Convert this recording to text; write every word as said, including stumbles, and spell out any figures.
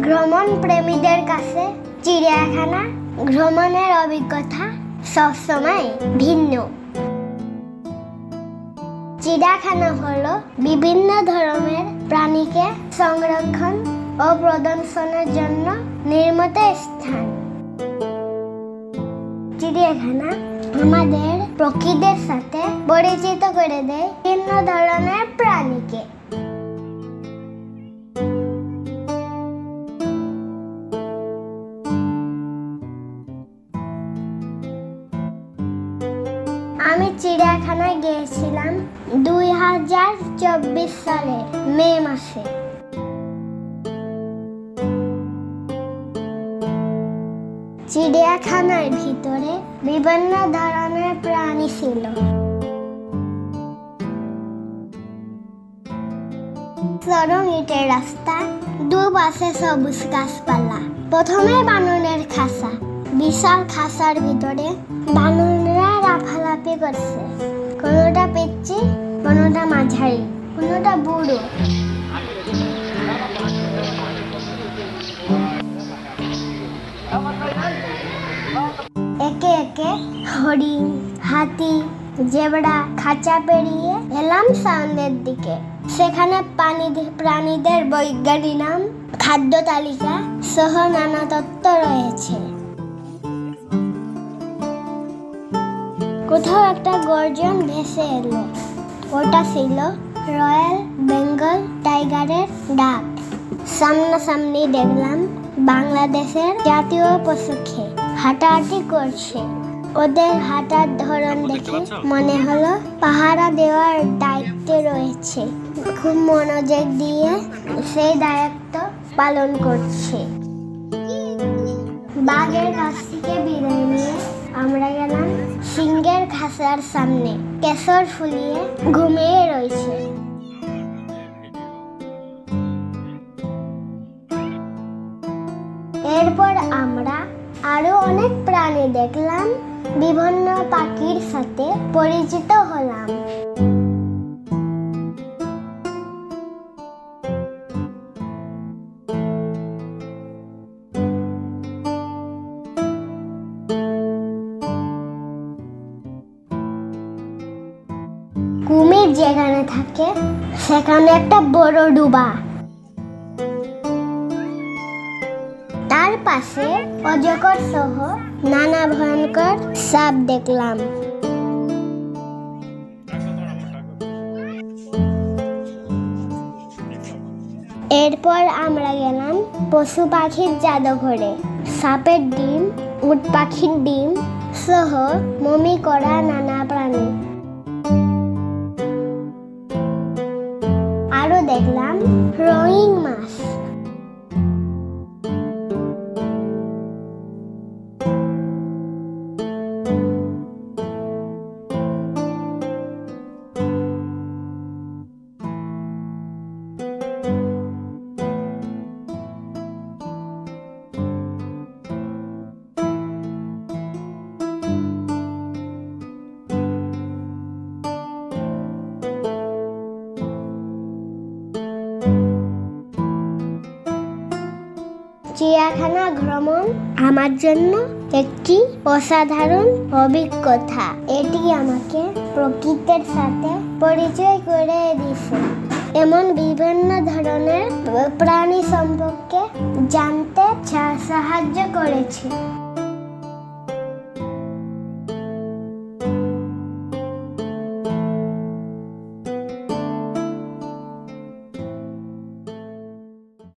ভ্রমণ প্রেমীদের কাছে চিড়িয়াখানা ভ্রমণের অভিজ্ঞতা সবসময় ভিন্ন। চিড়িয়াখানা হলো বিভিন্ন ধরনের প্রাণীকে সংরক্ষণ ও প্রদর্শনের জন্য নির্মিত স্থান। চিড়িয়াখানা আমাদের প্রকৃতির সাথে পরিচিত করে দেয় বিভিন্ন ধরনের প্রাণীকে। আমি চিড়িয়াখানায় গিয়েছিলাম দুই হাজার চব্বিশ সালে মে মাসে। চিড়িয়াখানার ভিতরে বিভিন্ন ধরনের প্রাণী ছিল। সরু ইটের রাস্তা, দুপাশে সবুজ গাছপালা। প্রথমে বানরের খাঁচা, বিশাল খাঁচার ভিতরে বানররা লাফালাফি করছে। কোনোটা পিচ্চি, কোনোটা মাঝারি, কোনোটা বুড়ো। একে একে হরিণ, হাতি, জেব্রা খাঁচা পেরিয়ে এলাম সামনের দিকে। সেখানে প্রাণীদের বৈজ্ঞানিক নাম, খাদ্য তালিকা সহ নানা তথ্য রয়েছে। কোথাও একটা গর্জন ভেসে এলো। ওটা ছিল রয়্যাল বেঙ্গল টাইগারের ডাক। সামনাসামনি দেখলাম বাংলাদেশের জাতীয় পশুকে হাঁটাহাঁটি করছে। ওদের হাঁটার ধরন দেখে মনে হলো পাহারা দেওয়ার দায়িত্বে রয়েছে। খুব মনোযোগ দিয়ে সেই দায়িত্ব পালন করছে। বাঘের কাছ থেকে বিদায় নিয়ে আমরা গেলাম সিংহের খাঁচার সামনে। কেশর ফুলিয়ে ঘুমিয়ে রয়েছে। এরপর আমরা আরো অনেক প্রাণী দেখলাম, বিভিন্ন পাখির সাথে পরিচিত হলাম। কুমির যেখানে থাকে সেখানে একটা বড় ডুবা। তার পাশে অজগর সহ নানা ভয়ঙ্কর সাপ দেখলাম। এরপর আমরা গেলাম পশু পাখির জাদুঘরে। সাপের ডিম, উট পাখির ডিম সহ মমি করা নানা প্রাণী। আরো দেখলাম রঙিন মাছ। চিড়িয়াখানা ভ্রমণ আমার জন্য একটি অসাধারণ অভিজ্ঞতা। এটি আমাকে প্রকৃতির সাথে পরিচয় করে দিয়েছে, এমন বিভিন্ন ধরনের প্রাণী সম্পর্কে জানতে সাহায্য করেছে।